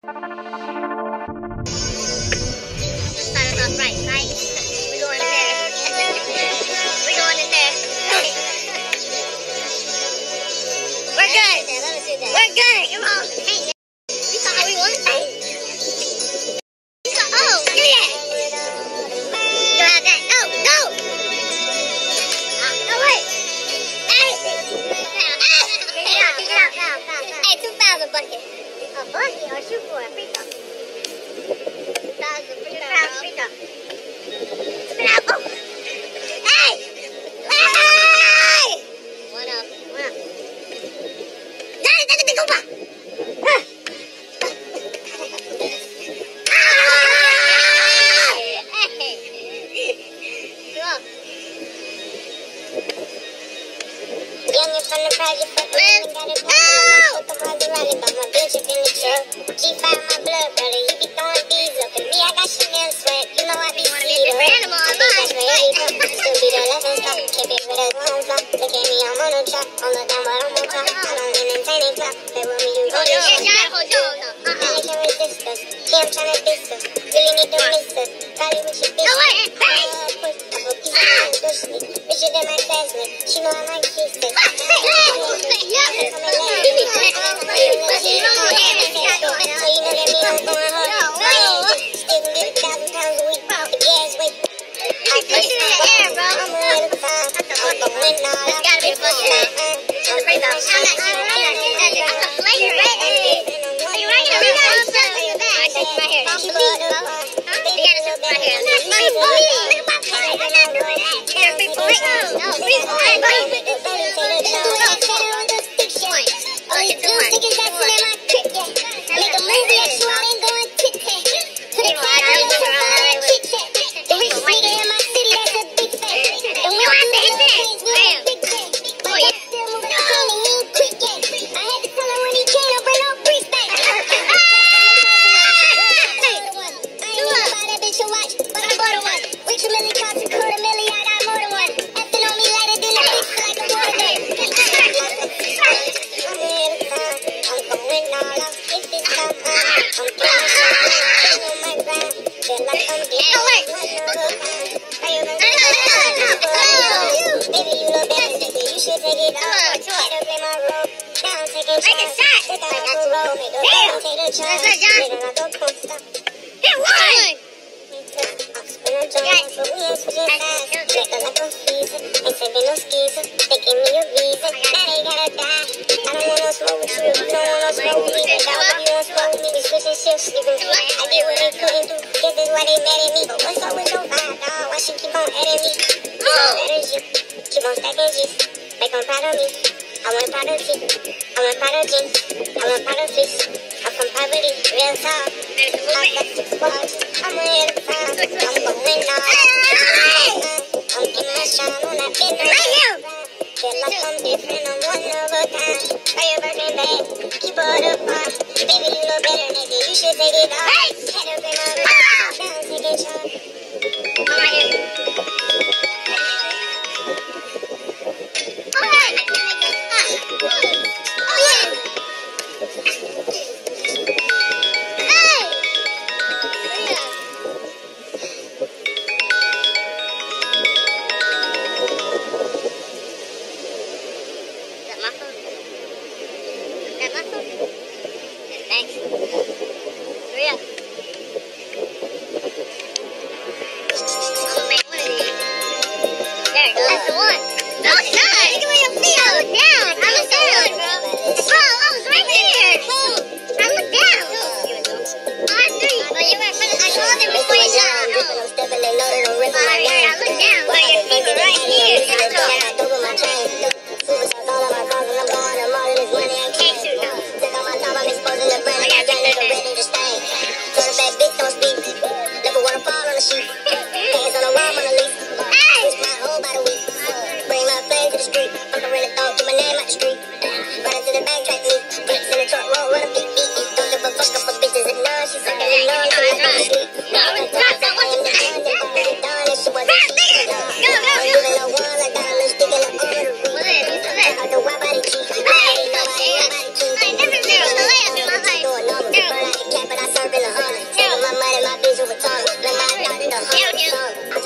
Start us off right? We're going in there. We're going in there. We're good. We're good. Come on. Hey, you saw how we won? You saw, oh, look at that. You have that. No, no. No, wait. Hey. Hey, 2,000 bucket. A bucket or shoot for a free throw? 2,000 free throw. Spin out. Oh. Hey. Hey. One up. Dale, compa. G5 my blood brother, he be throwing these up. And me, I got Chanel sweat. You know I be seated. Animal, I think that's where he come. Still be the left and stop. Keep it with us, one flop. Look at me, I'm on a trap. On the down, but I'm on top. I don't entertain and clap. Play with me, you go to shit. And they can resist us. Yeah, I'm tryna diss us. Really need to miss us. Probably with your bitch. Push up a piece of push me. Richer than my classmate. She know I might kiss it.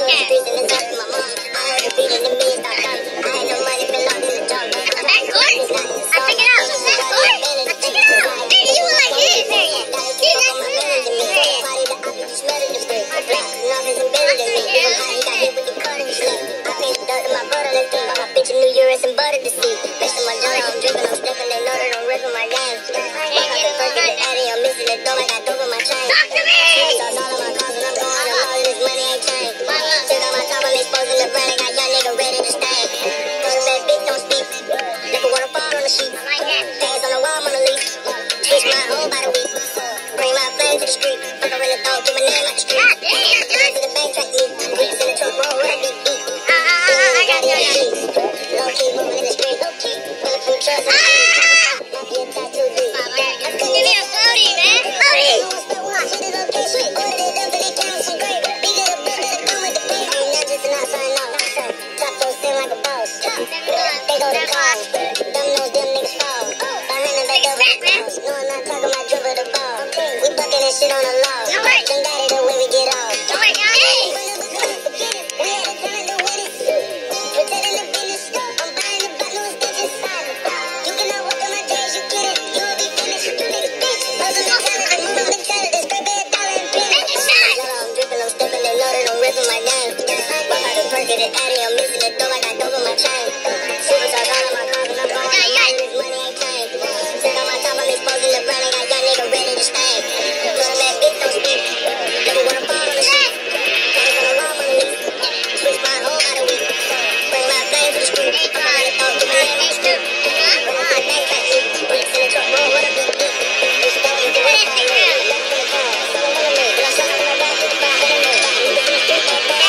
streets and the top of my mom. I heard the beat and the millions start coming. I had no money, been locked in the junk. Back court? I took it out. Back court? I took it out. Baby, you like this. See, that's good. Party the op, you smelling the brick. Black nothing and better than me. I'm hot, he got hit with the cut in the sleep. I paid the dirt to my brother, let's think about my bitch in New Year and some butter to see. Bitch to my Johnny, I'm drinking, I'm stepping, they know that I'm ripping my game. Walk out the first in the Addy, I'm missing the dough, I got dope in my chain. Talk to me! Sauce all on my cars and I'm going on all of this money ain't changed. Took out my top, I'm exposing the brand, I got young nigga ready to stain. Go to bed, bitch, don't speak. Never wanna fall on the sheet. Hands on the wall, Mona Lisa. Switch my whole by the week. Bring my flame to the street. Fuck up in the throat, give my name out the street. Turn to the bank, track me. Weeks in the truck, roll with a beat. Low key, moving in the street. Low key, bullet from trust. Might be a tattoo deep. Give me a floaty, man. Floaty. Ordered it up for the count, some great. Bigger the book that come with the pay. I'm not just an outside, no. Top so sin like a boss. They go to call. Them knows them niggas fall. Behind them back over the cross. No, I'm not talking about dribble the ball. We bucking that shit on the law. Then got it the way we get off. Get it out of here, I'm missing the dough, I got dope in my chain. Super sauce all on my cars and I'm going on all this money ain't changed. Took on my top, I'm exposing the brand, I got young nigga ready to stain. Put that bitch, don't speak. Never wanna fall on the sheet. Hands on the wall, Mona Lisa. Switch my whole by the week. Bring my flame to the street. I'm on the phone, give my name out the street. Bring my bank back me. Bricks in the truck, roll with a big beat. It's going to the west side, yeah. Left in the car, so I'm gonna make. I'm shot on my back, it's about in the middle. Got niggas in the street, that bad.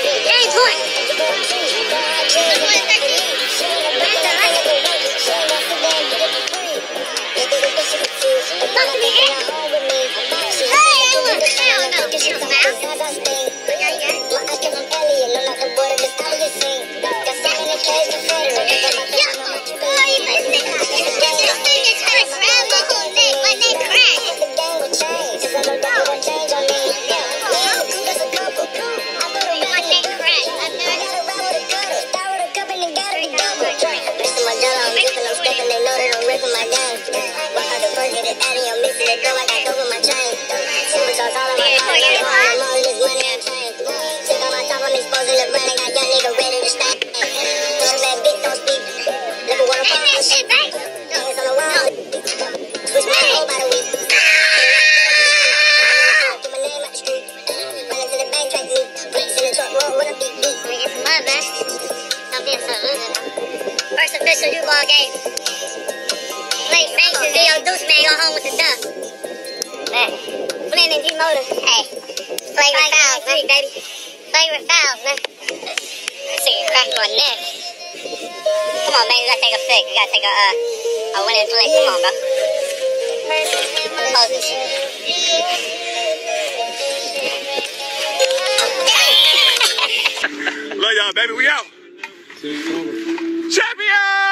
First official U-ball game. Late Banks and Deuce man go home with the dub. Man. Flynn and G-Motor. Hey. Favorite fouls, man. Baby. Favorite fouls, man. Let's see, crack my neck. Come on, baby. You gotta take a flick. You gotta take a winning flick. Come on, bro. Close this shit. Love y'all, baby. We out. Champion!